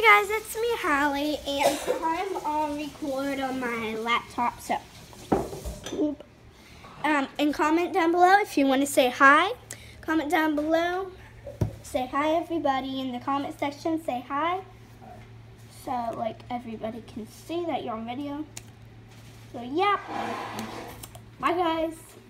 Hey guys, it's me, Hallie, and I'm on record on my laptop, so and comment down below if you want to say hi. Comment down below, say hi everybody in the comment section, say hi, so like everybody can see that you're on video. So yeah, bye guys.